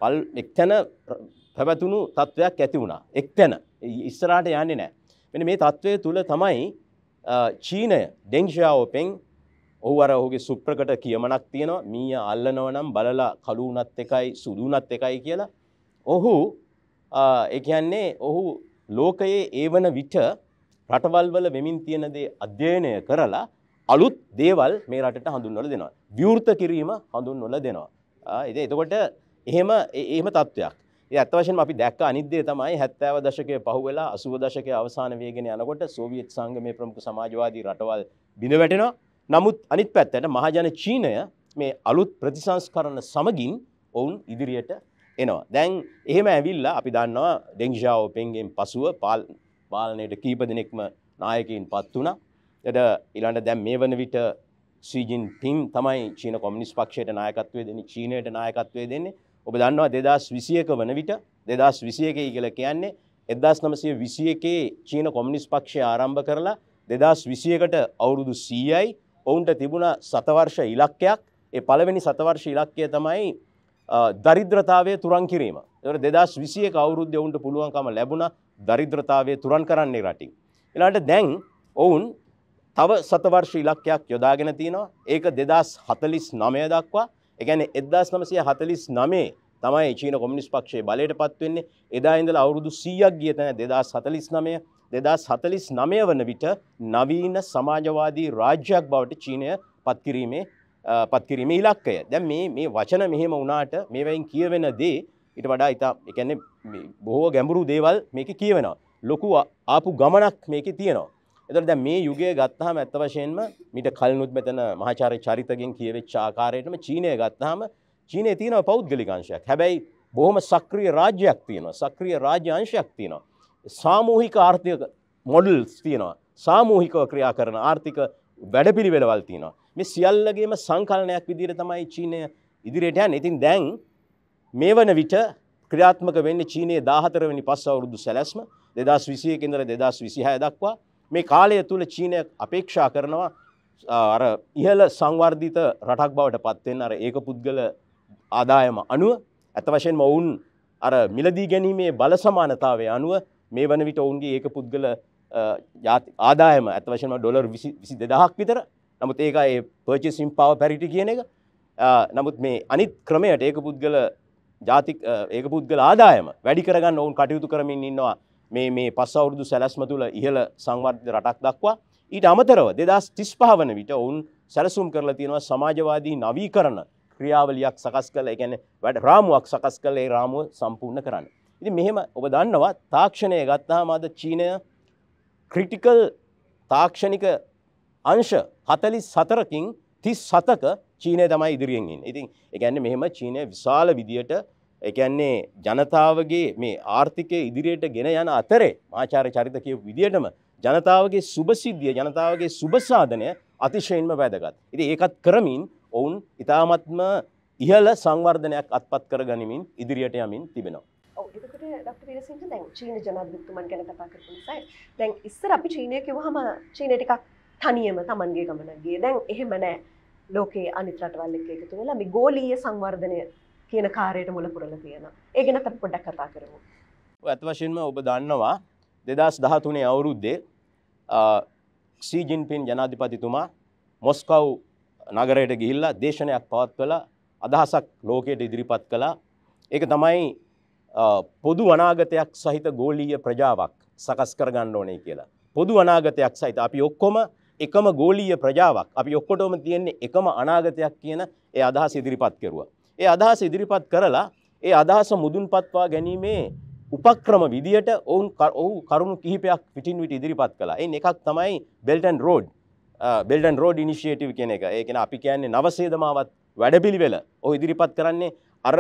පැවතුණු තත්වයක් ඇති වුණා. එක්තැන ඉස්සරහට යන්නේ නැහැ. මෙන්න මේ තත්වයේ තුල තමයි චීනය ඩෙන් ෂියාओपिंग ඔහුගේ සුප්‍රකට කියමනක් තියෙනවා මීයා අල්ලනව නම් බලලා කළු උනත් එකයි සුදු උනත් එකයි කියලා. ඔහු ඒ කියන්නේ ඔහු ලෝකයේ ඒවන විට රටවල් වල වෙමින් තියෙන දේ අධ්‍යයනය කරලා අලුත් දේවල් මේ රටට හඳුන්වලා දෙනවා. විවෘත කිරීම හඳුන්වලා දෙනවා. ඉතින් එතකොට එහෙම තත්වයක්. ඒ අත් වශයෙන්ම අපි දැක්ක අනිත් දේ තමයි 70 දශකයේ පහුවෙලා 80 දශකයේ අවසාන වේගන යනකොට සෝවියට් සංගමයේ ප්‍රමුඛ සමාජවාදී රටවල් බිඳ වැටෙනවා. නමුත් අනිත් පැත්තට මහජන චීනය මේ අලුත් ප්‍රතිසංස්කරණ සමගින් ඔවුන් ඉදිරියට එනවා. දැන් එහෙම ඇවිල්ලා අපි දන්නවා ඩෙන් ෂියාओपिंगගෙන් පසුව පාලනයට කීප දෙනෙක්ම නායකයින්පත් වුණා. ඊළඟට දැන් මේ වන විට සී ජින්පින් තමයි චීන කොමියුනිස්ට් පක්ෂයට නායකත්වය දෙන්නේ, චීනයට නායකත්වය දෙන්නේ. ඔබ දන්නවා 2021 වන විට 2021 කියලා කියන්නේ 1921 චීන කොමියුනිස්ට් පක්ෂය ආරම්භ කරලා 2021ට අවුරුදු 100යි. ඔවුන්ට තිබුණා සතවර්ෂ ඉලක්කයක්. ඒ පළවෙනි සතවර්ෂ ඉලක්කය තමයි දරිද්‍රතාවය තුරන් කිරීම. ඒතකොට 2021 අවුරුද්දේ ඔවුන්ට පුළුවන්කම ලැබුණා දරිද්‍රතාවය තුරන් කරන්නේ රටින්. ඊළඟට දැන් ඔවුන් තව සතවර්ෂ ඉලක්කයක් යොදාගෙන තිනවා. ඒක 2049 දක්වා. ඒ කියන්නේ 1949 තමයි චීන කොමියුනිස්ට් පක්ෂයේ බලයට පත් වෙන්නේ. එදා ඉඳලා අවුරුදු 100ක් ගිය තැන 2049 2049 වන විට නවීන සමාජවාදී රාජ්‍යයක් බවට චීනය පත්කිරීමේ ඉලක්කය. දැන් මේ වචන මෙහෙම වුණාට මේවෙන් කියවෙන දේ ඊට වඩා ඒ කියන්නේ බොහෝ ගැඹුරු දේවල් මේකේ කියවෙනවා. ලොකු ආපු ගමනක් මේකේ තියෙනවා. එතකොට දැන් මේ යුගය ගත්තාම ඇත්ත වශයෙන්ම මීට කලිනුත් මෙතන මහාචාර්ය චරිතගෙන් කියවෙච්ච ආකාරයටම චීනය ගත්තාම චීනයේ තියෙන පෞද්ගලික අංශයක්. හැබැයි බොහොම සක්‍රීය රාජ්‍යයක් තියෙනවා. සක්‍රීය රාජ්‍ය අංශයක් තියෙනවා. සාමූහික ආර්ථික මොඩල්ස් තියෙනවා. සාමූහිකව ක්‍රියා කරන ආර්ථික වැඩපිළිවෙළවල් තියෙනවා. මේ සියල්ලගේම සංකලනයක් විදිහට තමයි චීනය ඉදිරියට යන්නේ. ඉතින් දැන් මේ වන විට ක්‍රියාත්මක වෙන්නේ චීනයේ 14 වෙනි පස් අවුරුදු සැලැස්ම 2021 ඉඳලා 2026 දක්වා. මේ කාලය තුල චීනය අපේක්ෂා කරනවා අර ඉහළ සංවර්ධිත රටක් බවට පත් වෙන්න අර ඒක පුද්ගල ආදායම අනුව අත වශයෙන්ම ඔවුන් අර මිලදී ගැනීමේ බල සමානතාවය අනුව මේ වන විට ඔවුන්ගේ ඒක පුද්ගල ආදායම අත වශයෙන්ම ඩොලර් 22000ක් විතර. නමුත් ඒක ඒ purchasing power parity කියන එක. නමුත් මේ අනිත් ක්‍රමයට ඒක පුද්ගල ඒක පුද්ගල ආදායම වැඩි කරගන්න ඔවුන් කටයුතු කරමින් ඉන්නවා. මේ පස් අවුරුදු සැලැස්ම තුළ ඉහළ සංවර්ධිත රටක් දක්වා. ඊට අමතරව 2035 වන විට ඔවුන් සැලසුම් කරලා තියෙනවා සමාජවාදී නවීකරණ ක්‍රියාවලියක් සකස් කරලා, ඒ කියන්නේ වැඩ රාමුවක් සකස් කරලා ඒ රාමුව සම්පූර්ණ කරන්න. ඉතින් මෙහෙම ඔබ දන්නවා තාක්ෂණය ගත්තාම අද චීනය ක්‍රිටිකල් තාක්ෂණික අංශ 44කින් 37ක චීනය තමයි ඉදිරියෙන් ඉන්නේ. ඉතින් ඒ කියන්නේ මෙහෙම චීනය විශාල විදියට ඒ කියන්නේ ජනතාවගේ මේ ආර්ථිකය ඉදිරියට ගෙන යන අතරේ ආචාර්ය චරිත කියපු විදියටම ජනතාවගේ සුබසිද්ධිය, ජනතාවගේ සුබසාධනය අතිශයින්ම වැදගත්. ඉතින් ඒකත් කරමින් ඔවුන් ඉතාමත්ම ඉහළ සංවර්ධනයක් අත්පත් කරගනිමින් ඉදිරියට යමින් තිබෙනවා. ඔව් එතකොට ඩොක්ටර් වීරසිංහ දැන් චීන ජනාධිපතිතුමන් ගැන කතා කරපු නිසා දැන් ඉස්සර අපි චීනය කිව්වහම චීනය ටිකක් තනියම Tamanගේ ගමනක් ගියේ. දැන් එහෙම නැහැ. ලෝකයේ අනිත් රටවල් එක්ක එකතු වෙලා මේ ගෝලීය සංවර්ධනය කියන කාර්යයට මුල පුරලා තියෙනවා. ඒ ගැන අපි පොඩ්ඩක් කතා කරමු. ඔය අත් වශයෙන්ම ඔබ දන්නවා 2013 අවුරුද්දේ සී ජින්පින් ජනාධිපතිතුමා මොස්කව් නගරයට ගිහිල්ලා දේශනයක් පවත්වලා අදහසක් ලෝකයට ඉදිරිපත් කළා. ඒක තමයි පොදු අනාගතයක් සහිත ගෝලීය ප්‍රජාවක් සකස් කරගන්න ඕනේ කියලා. පොදු අනාගතයක් සහිත අපි ඔක්කොම එකම ගෝලීය ප්‍රජාවක්, අපි ඔක්කොටම තියෙන්නේ එකම අනාගතයක් කියන ඒ අදහස ඉදිරිපත් කරුවා. ඒ අදහස ඉදිරිපත් කරලා ඒ අදහස මුදුන්පත්වා ගැනීමේ උපක්‍රම විදියට ඔවුන් කරුණු කිහිපයක් පිටින් විට ඉදිරිපත් කළා. එයින් එකක් තමයි Belt and Road Initiative කියන එක. ඒ කියන්නේ අපි කියන්නේ නවසේදමාවත් වැඩපිළිවෙල. ඔහු ඉදිරිපත් කරන්නේ අර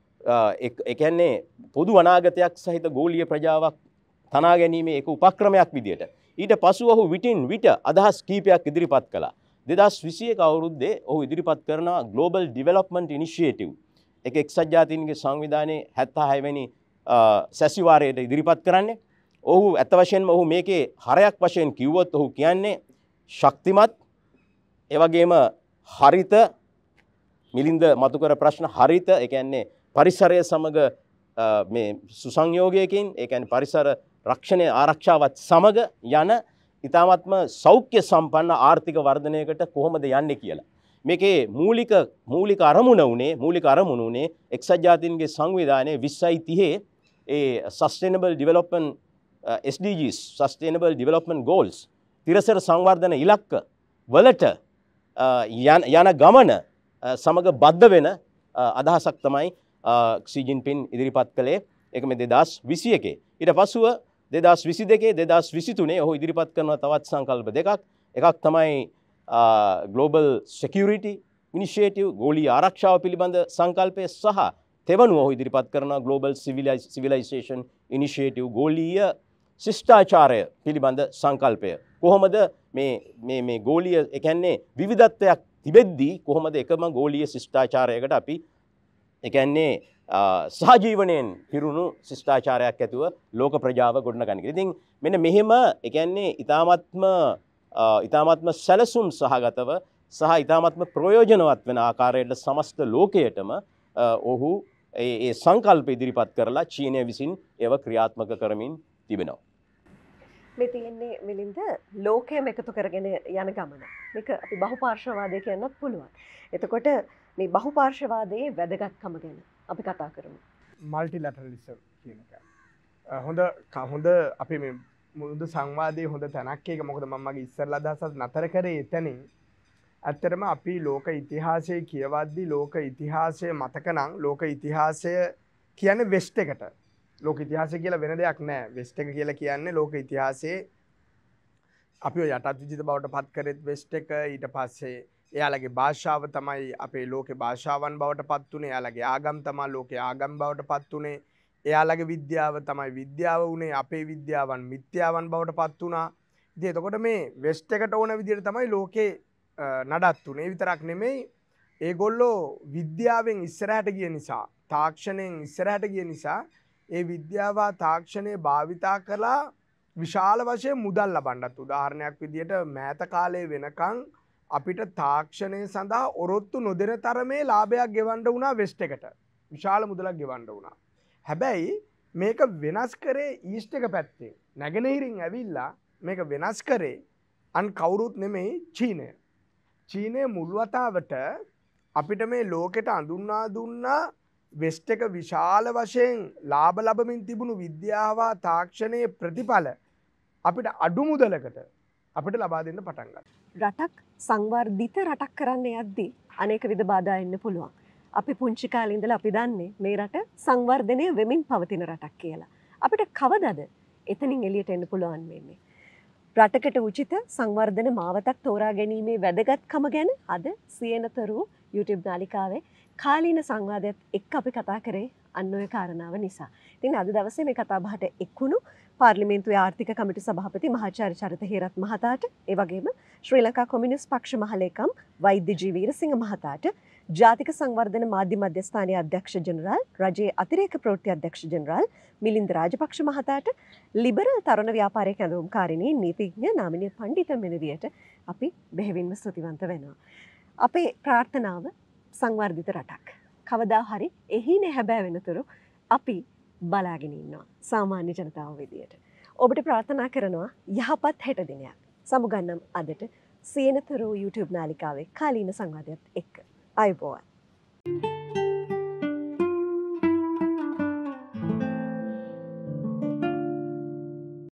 ඒ කියන්නේ පොදු අනාගතයක් සහිත ගෝලීය ප්‍රජාවක් තනා ගැනීමේ එක උපක්‍රමයක් විදියට. ඊට පසුව ඔහු විටින් විට අදහස් කීපයක් ඉදිරිපත් කළා. 2021 අවුරුද්දේ ඔහු ඉදිරිපත් කරනවා Global Development Initiative. එක එක්සත් ජාතීන්ගේ සංවිධානයේ 76 වෙනි සැසිවාරයට ඉදිරිපත් කරන්නේ. ඔහු ඇත්ත වශයෙන්ම ඔහු මේකේ හරයක් වශයෙන් කිව්වොත් ඔහු කියන්නේ ශක්තිමත්, ඒ වගේම හරිත, මිලින්ද මතු කර ප්‍රශ්න හරිත, ඒ කියන්නේ පරිසරය සමග මේ සුසංයෝගයකින්, ඒ කියන්නේ පරිසර රක්ෂණය ආරක්ෂාවත් සමග යන ඉතාමත්ම සෞඛ්‍ය සම්පන්න ආර්ථික වර්ධනයකට කොහොමද යන්නේ කියලා. මේකේ මූලික අරමුණ උනේ එක්සත් ජාතීන්ගේ සංවිධානයේ 2030 ඒ Sustainable Development SDGs, Sustainable Development Goals, තිරසර සංවර්ධන ඉලක්ක වලට යන ගමන සමග බද්ධ වෙන අදහසක් තමයි සී ජින්පින් ඉදිරිපත් කළේ. ඒක මේ 2021. ඊට පසුව 2022 2023 ඔහු ඉදිරිපත් කරන තවත් සංකල්ප දෙකක්. එකක් තමයි Global Security Initiative, ගෝලීය ආරක්ෂාව පිළිබඳ සංකල්පය, සහ තෙවනුව ඔහු ඉදිරිපත් කරන Global Civilization Initiative, ගෝලීය ශිෂ්ටාචාරය පිළිබඳ සංකල්පය. කොහොමද මේ ගෝලීය, ඒ කියන්නේ විවිධත්වයක් තිබෙද්දී කොහොමද එකම ගෝලීය ශිෂ්ටාචාරයකට අපි ඒ කියන්නේ සහජීවනයෙන් පිරුණු ශිෂ්ටාචාරයක් ඇතුව ලෝක ප්‍රජාව ගොඩනගන්න. ඉතින් මෙන්න මෙහෙම ඒ කියන්නේ ඊ타මත්ම සැලසුම් සහගතව සහ ඊ타මත්ම ප්‍රයෝජනවත් වෙන ආකාරයට සමස්ත ලෝකයටම ඔහු ඒ සංකල්ප ඉදිරිපත් කරලා චීනය විසින් ඒව ක්‍රියාත්මක කරමින් තිබෙනවා. මේ තියෙන්නේ මිලින්ද ලෝකයම එකතු කරගෙන යන ගමන. මේක අපි බහුපාර්ශ්වවාදය කියන්නත් පුළුවන්. එතකොට මේ බහුපාර්ශ්වවාදයේ වැදගත්කම ගැන අපි කතා කරමු. මල්ටිලැටරලිසම් කියන එක. හොඳ අපි මේ මුදු සංවාදයේ හොඳ තැනක් එක. මොකද මම මගේ ඉස්සරලා අදහසත් නතර කරේ එතනින්. ඇත්තටම අපි ලෝක ඉතිහාසයේ කියවද්දී ලෝක ඉතිහාසය මතක නම් ලෝක ඉතිහාසය කියන්නේ වෙස්ට් එකට. ලෝක ඉතිහාසය කියලා වෙන දෙයක් නෑ. වෙස්ට් එක කියලා කියන්නේ ලෝක ඉතිහාසයේ අපි යටත් විජිත බවට පත් කරෙත් වෙස්ට් එක. ඊට පස්සේ එයාලගේ භාෂාව තමයි අපේ ලෝකේ භාෂාවන් බවට පත් උනේ. එයාලගේ ආගම් තමයි ලෝකේ ආගම් බවට පත් උනේ. එයාලගේ විද්‍යාව තමයි විද්‍යාව උනේ. අපේ විද්‍යාවන් මිත්‍යාවන් බවට පත් වුණා. ඉතින් එතකොට මේ වෙස්ට් එකට ඕන විදිහට තමයි ලෝකේ නඩත්තුනේ. ඒ විතරක් නෙමෙයි ඒගොල්ලෝ විද්‍යාවෙන් ඉස්සරහට ගිය නිසා තාක්ෂණයෙන් ඉස්සරහට ගිය නිසා ඒ විද්‍යාව තාක්ෂණය භාවිතා කළා විශාල වශයෙන් මුදල් ලබන්නත්. උදාහරණයක් විදිහට මෑත කාලේ වෙනකන් අපිට තාක්ෂණය සඳහා ඔරොත්තු නොදෙන තරමේ ලාභයක් ගෙවන්න වුණා වෙස්ට් එකට. විශාල මුදලක් ගෙවන්න වුණා. හැබැයි මේක වෙනස් කරේ ඊස්ට් එක පැත්තේ. නැගෙනහිරින් ඇවිල්ලා මේක වෙනස් කරේ අන් කවුරුත් නෙමෙයි චීනය. චීනය මුල් වතාවට අපිට මේ ලෝකෙට අඳුන්වා දුන්නා වෙස්ට් එක විශාල වශයෙන් ලාභ ලබමින් තිබුණු විද්‍යාව තාක්ෂණයේ ප්‍රතිඵල අපිට අඩු මුදලකට අපිට ලබා දෙන්න පටන් ගත්තා. රටක් සංවර්ධිත රටක් කරන්න යද්දී අනේක විද බාධා එන්න පුළුවන්. අපි පුංචි කාලේ ඉඳලා අපි දන්නේ මේ රට සංවර්ධනය වෙමින් පවතින රටක් කියලා. අපිට කවදද එතනින් එළියට එන්න පුළුවන් වෙන්නේ? රටකට උචිත සංවර්ධන මාවතක් තෝරා ගැනීමේ වැදගත්කම ගැන අද සියනතරු YouTube නාලිකාවේ කාලීන සංවාදයත් එක්ක අපි කතා කරේ අන්න ඔය කාරණාව නිසා. ඉතින් අද දවසේ මේ කතා බහට එක්වුණු පාර්ලිමේන්තුවේ ආර්ථික කමිටු සභාපති මහාචාර්ය චරිත හේරත් මහතාට, ඒ වගේම ශ්‍රී ලංකා කොමියුනිස්ට් පක්ෂ මහලේකම් වෛද්‍ය ජී වීරසිංහ මහතාට, ජාතික සංවර්ධන මාධ්‍ය මධ්‍යස්ථානයේ අධ්‍යක්ෂ ජෙනරාල් රජයේ අතිරේක ප්‍රවෘත්ති අධ්‍යක්ෂ ජෙනරාල් මිලින්ද රාජපක්ෂ මහතාට, ලිබරල් තරුණ ව්‍යාපාරික ඇඳවුම්කාරිණී නීතිඥ නාමිනී පණ්ඩිත මෙනවියට අපි බෙහෙවින්ම ස්තුතිවන්ත වෙනවා. අපේ ප්‍රාර්ථනාව සංවර්ධිත රටක්. කවදා හරි එහි නැහැබෑ වෙනතුරු අපි බලාගෙන ඉන්නවා සාමාන්‍ය ජනතාව විදියට. ඔබට ප්‍රාර්ථනා කරනවා යහපත් හෙට දිනයක්. සමුගන්නම් අදට සියනතරු YouTube නාලිකාවේ කාලීන සංවාදයත් එක්ක. අයබෝවන්.